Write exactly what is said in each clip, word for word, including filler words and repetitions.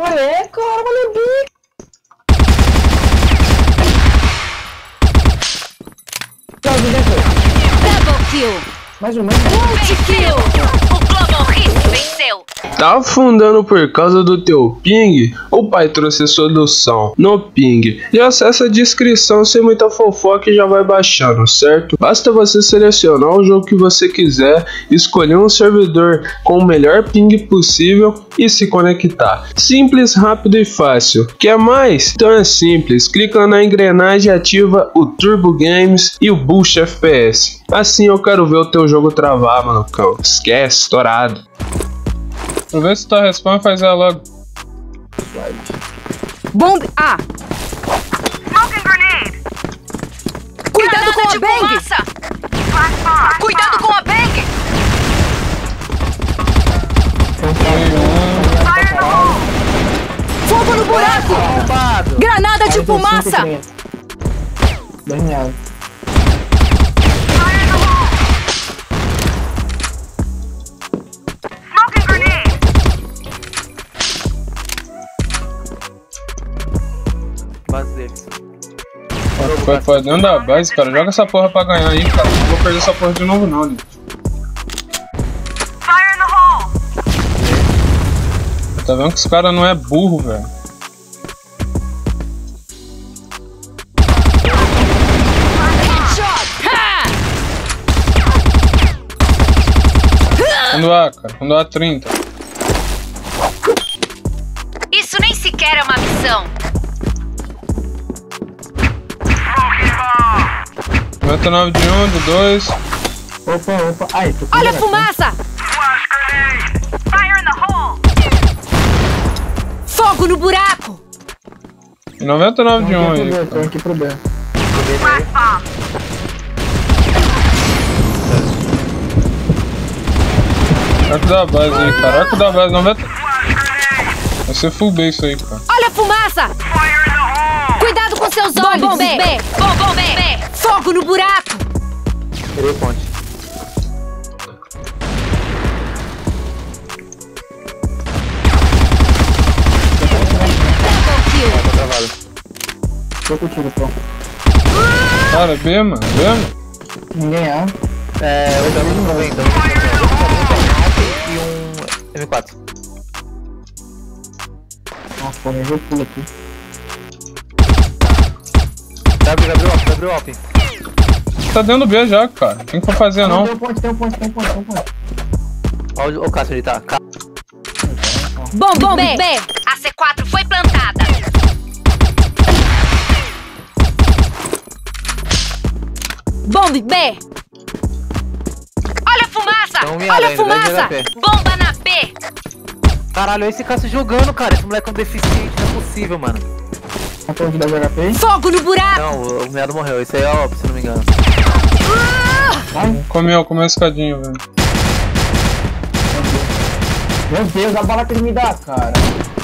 Qual é, cara? Olha bem. Double kill. Mais um, mais um. Multi-kill. O Global Risk venceu. Tá afundando por causa do teu ping? O pai trouxe a solução no ping. E acessa a descrição sem muita fofoca e já vai baixando, certo? Basta você selecionar o jogo que você quiser, escolher um servidor com o melhor ping possível e se conectar. Simples, rápido e fácil. Quer mais? Então é simples. Clica na engrenagem e ativa o Turbo Games e o Boost F P S. Assim eu quero ver o teu jogo travar, mano, cão. Esquece, estourado. Aproveita se tá respawn e faz ela logo. Bomb A. Cuidado com a bang. Cuidado com a bang. Fogo no buraco. Granada de fumaça. Daniel. Base deles. Foi pra dentro da base, cara. Joga essa porra pra ganhar aí, cara. Não vou perder essa porra de novo, não, né? Tá vendo que os caras não é burro, velho. Quando A, cara. Quando A trinta. Isso nem sequer é uma missão. noventa e nove de um, de dois. Opa, opa. Ai, tô com Olha a buraco. fumaça! Fogo no buraco! E noventa e nove de um aí. Tô aqui pro B. Arco da base aí, cara. Arco da base, noventa. Vai ser full base isso aí, cara. Olha a fumaça! Cuidado com seus olhos! Bom, B! Bom, bom, B! Fogo no buraco! Tirei ponte. Double kill! Tá travado. Tô com o tiro, pô. Cara, B, mano. B, mano. Ninguém é. É, oito a noventa. E um M quatro. Nossa, pô, me pulo aqui. W, W, op, W, op. Tá dentro do B já, cara. Tem que fazer, não. Tem um ponte, tem um ponte, tem um ponte, tem um ponte. Olha o Cássio, ele tá. Ca- Bom, bom, B! A C quatro foi plantada! Bomb B! Olha a fumaça! Então, minha Olha a ainda, dez de fumaça! H P. Bomba na B! Caralho, olha esse Cássio jogando, cara. Esse moleque é um deficiente, não é possível, mano. Um ponte da H P. Fogo no buraco! Não, o, o meado morreu. Esse aí é op, se não me engano. Ai, Comeu, comeu esse cadinho, velho. meu Deus, a bala que ele me dá, cara.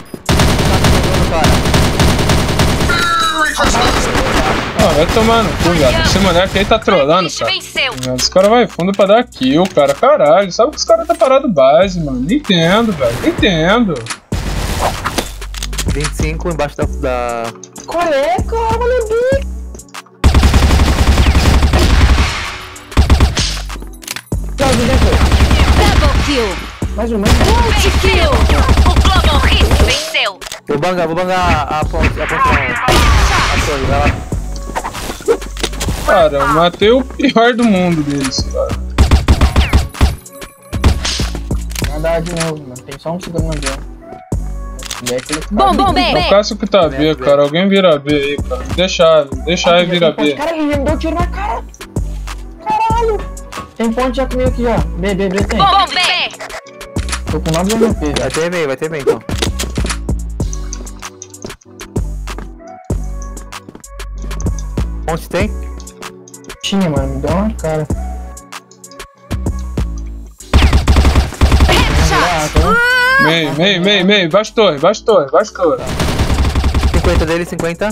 Ah, vai tomar no cu, viado. Esse moleque aí tá trolando, cara. Venceu! Os caras vai fundo pra dar kill, cara. Caralho, sabe que os caras tá parado base, mano. Não entendo, velho. Não entendo. vinte e cinco embaixo da... da... Qual é, cara? Olha bem. Double kill! Mais um, mais um. Multi-kill! O Global Risk venceu! Vou bangar, vou bangar a ponte, a ponte não. A torre, vai lá. Cara, eu matei o pior do mundo deles, cara. Nada de novo, mano. Tem só um segundo no B. Bom, bom, B! É o Cássio que tá B, cara. Alguém vira B aí, cara. Deixa, deixa aí virar B. Cara, ele me deu tiro na cara. Caralho. Tem ponte já comigo aqui, ó. B, B, B, tem. Bom, B! Tô com nove M P, Vai velho. ter meio, vai ter meio então. Ponte tem? Tinha, mano. Me deu uma cara. Headshot! Meio, meio, meio, meio. Baixa torre, baixa torre, baixa torre. cinquenta dele, cinquenta.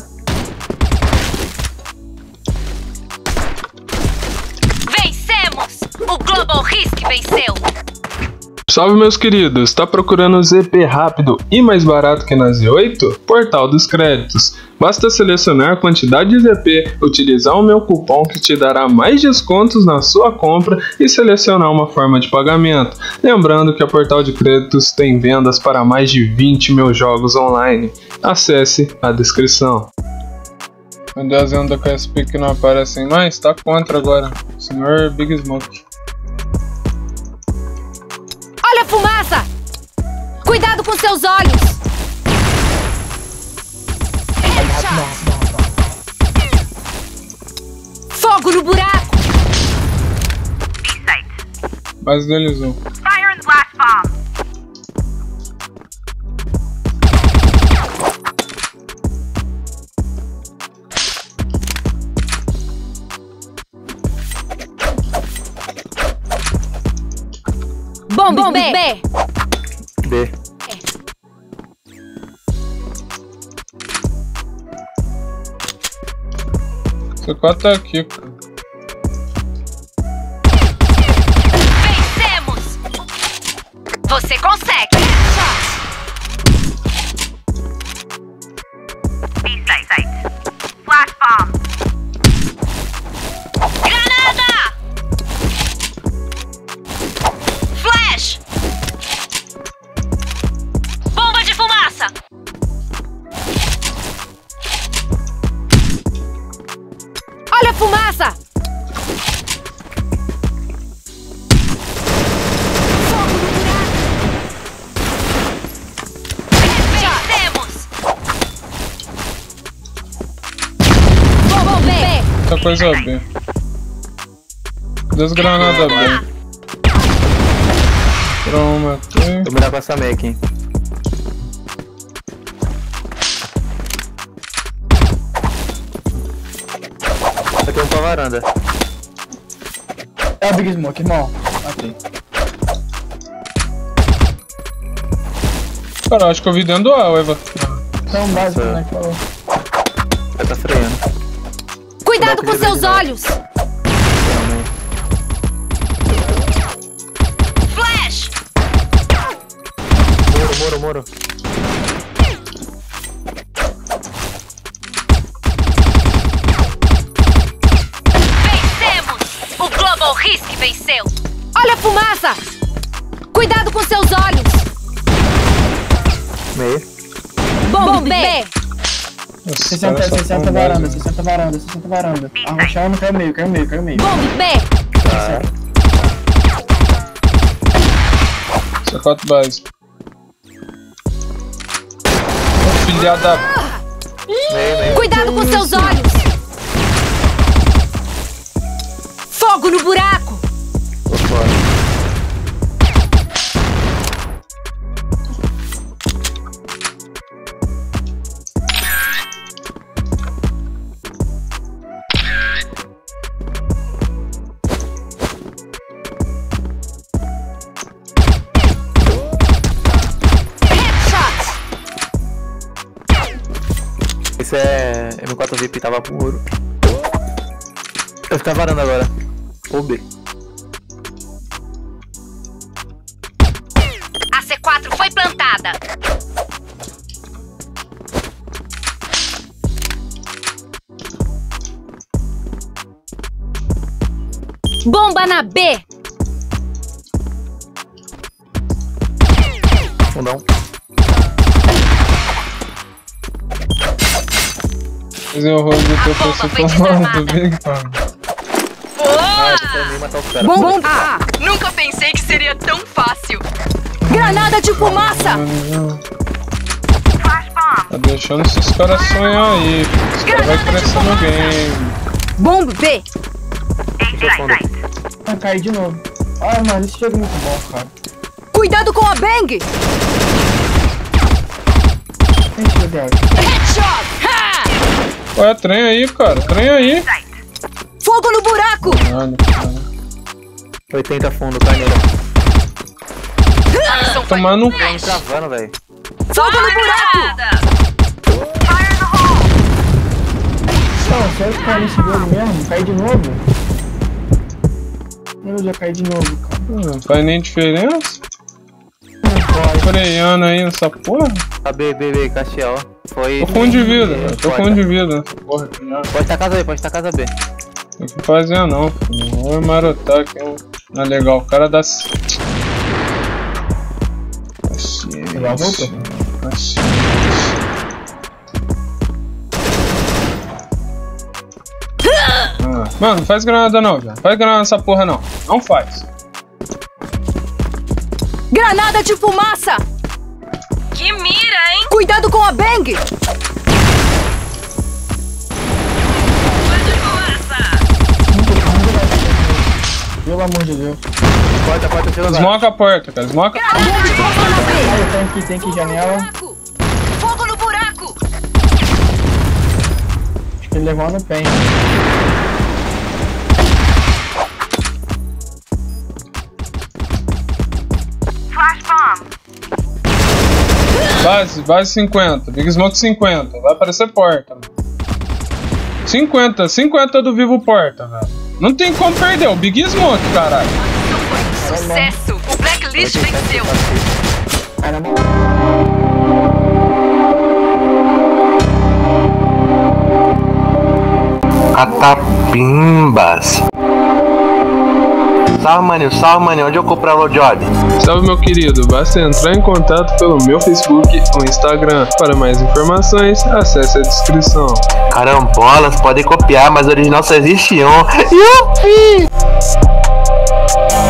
Vencemos! O Global Risk venceu! Salve meus queridos, tá procurando Z P rápido e mais barato que na Z oito? Portal dos Créditos. Basta selecionar a quantidade de Z P, utilizar o meu cupom que te dará mais descontos na sua compra e selecionar uma forma de pagamento. Lembrando que a Portal de Créditos tem vendas para mais de vinte mil jogos online. Acesse a descrição. O desenho da K S P que não aparecem mais, tá contra agora. Senhor Big Smoke. Olha a fumaça! Cuidado com seus olhos! Fogo no buraco! Base deles um. Fire in the blast bomb! Bombe, Bombe B! B! B. C quatro tá aqui, cara. Vencemos! Você consegue! B-site. Flash bomb! Granada! Flash! Bomba de fumaça! Olha a fumaça! Fogo no buraco! Vencemos! Bomba B! Muita coisa B. Duas granadas B. Toma aqui. Vou mirar com essa Mac, hein. Aqui é um pra varanda. É o Big Smoke, irmão. Ok. Cara, acho que eu vi dentro do A, Eva. Então, básico, né? Que falou. Já tá freando. Cuidado com seus olhos! Flash! Moro, moro, moro. Vencemos! O Global Risk venceu! Olha a fumaça! Cuidado com seus olhos! Meio. Bombe B! sessenta, sessenta varanda, sessenta varanda, sessenta varanda. Arrochando, caiu meio, caiu meio, caiu meio. Bombe B! Tá. C quatro base. Filha da... Meio, meio. Cuidado com seus olhos! Fogo no buraco! Tô fora. Esse é M quatro V I P, tava pro ouro. Eu ficar varando agora. Ou B. A C quatro foi plantada! Bomba na B! Fundão. Fazer o rolo do teu bomba foi pessoal do desarmada. Big Pam. Ah, eu tô terminando matar os caras. Bomba A! Nunca pensei que seria tão fácil! Granada de fumaça! Flash bomb! Tá deixando esses caras sonhar aí. Os caras vai crescer no game. Bombe B! A-site. Ah, caí de novo. Ah, mano, esse jogo é muito bom, cara. Cuidado com a Bang! Gente, legal. Headshot! Ha! Ué, trem aí, cara. Trem aí. Fogo no buraco! Caralho, cara. oitenta fundo, carneira. Tomar no... Tô me travando, velho. Fogo no buraco! Fire in the hole! Não, sério que cai nesse jogo mesmo? Cai de novo? Eu já caí de novo, cara. Não faz nem diferença. freando aí nessa porra. Tá B, B, B, Castiel. Foi. Tô com um de vida, velho. Tô com um de vida nessa porra aqui já. Pode estar casa B, pode estar casa B. Tem que fazer não, filho. Não vou marotar aqui. Não é legal. O cara dá. Já voltou. Ah. Mano, não faz granada não, velho. Faz granada nessa porra não. Não faz. Granada de fumaça! Que mira, hein? Cuidado com a Bang! Pelo amor de Deus. Porta, porta, chegou lá. Smoca a porta, cara. Smoca. Tem que, tem que janela. Fogo no buraco! Acho que ele levou no pen. Flash bomb. Base, base cinquenta. Big Smoke cinquenta. Vai aparecer porta, mano. cinquenta, cinquenta do vivo porta, velho. Não tem como perder, o Big Smoke, caralho. Sucesso! O Blacklist venceu! Caramba. Catapimbas. Salve, maninho, salve, maninho. Onde eu comprava o job? Salve, meu querido. Basta entrar em contato pelo meu Facebook ou Instagram. Para mais informações, acesse a descrição. Carambolas, podem copiar, mas original só existe um. Yupi!